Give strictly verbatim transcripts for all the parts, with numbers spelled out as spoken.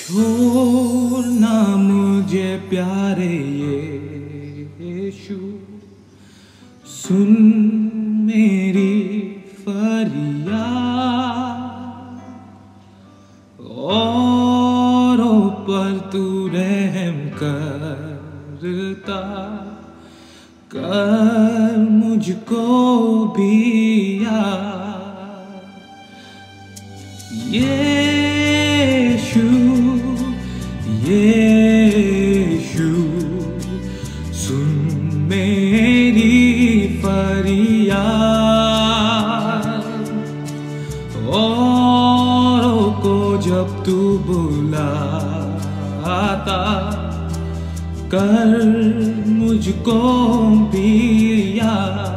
छोड़ना मुझे प्यारे यीशु, सुन मेरी फरियाद, औरों पर तू रहम करता कर मुझको भी याद। यीशु यीशु सुन मेरी फरियाद, औरों को जब तू बुलाता कर मुझको भी याद।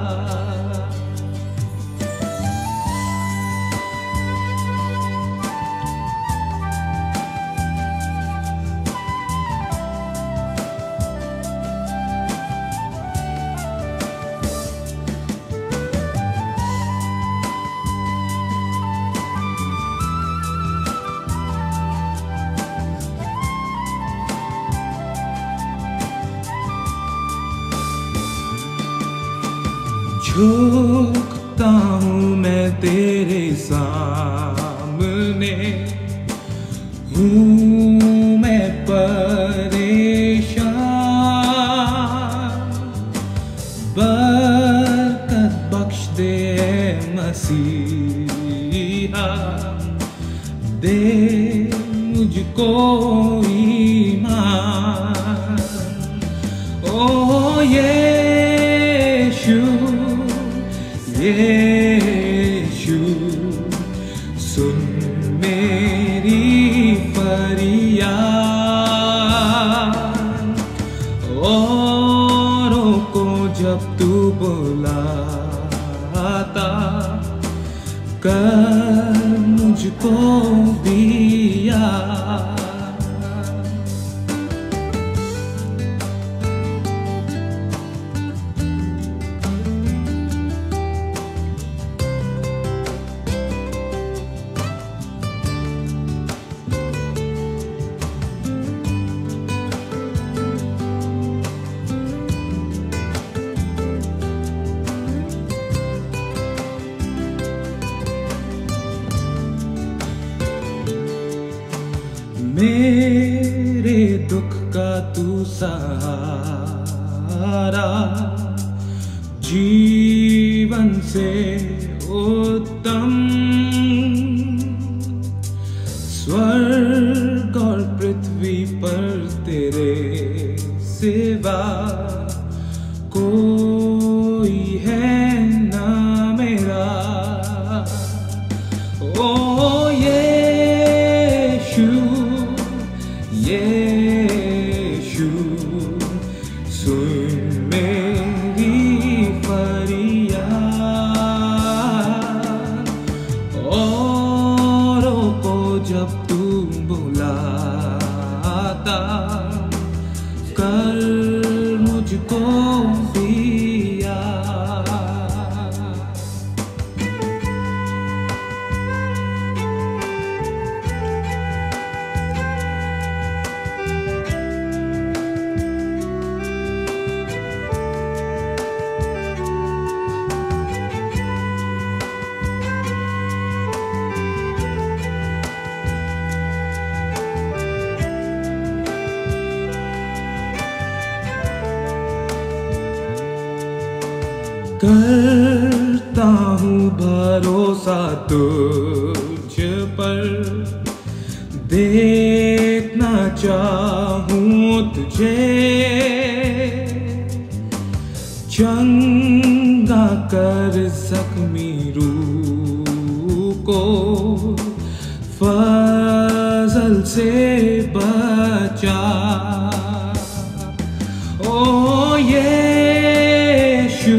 झुकता हूँ मैं तेरे सामने, हूँ मैं परेशान, बरकत बख्श दे मसीहा, दे मुझको ईमान। ओ यीशु यीशु सुन मेरी फरियाद, औरों को जब तू बुलाता कर मुझको भी याद। मेरे दुख का तू सहारा, जीवन से उत्तम, स्वर्ग और पृथ्वी पर तेरे सिवा कोई है ना मेरा। ओ यीशु सुन मेरी फरियाद, औरों को जब तू बुलाता कर मुझको भी याद। करता हूँ भरोसा तुझ पर, देखना चाहूँ तुझे, चंगा कर जख्मी रूह को, फजल से बचा। ओ यीशु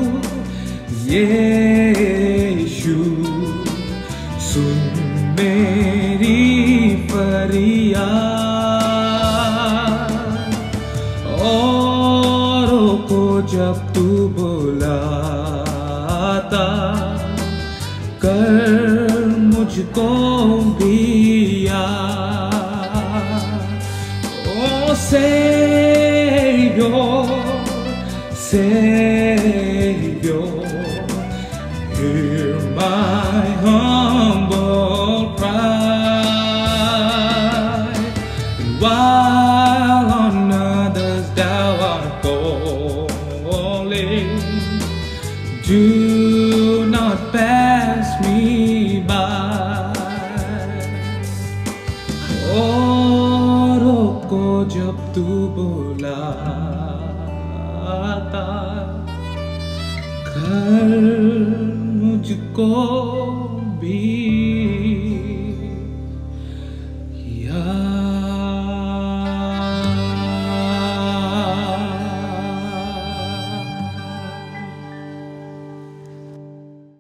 यीशु सुन मेरी फरियाद, औरों को जब तू बुलाता कर मुझको भी याद। Savior, Savior, hear my humble cry. And while on others thou art calling, do not pass me by. और को जब तू बुलाता कर मुझको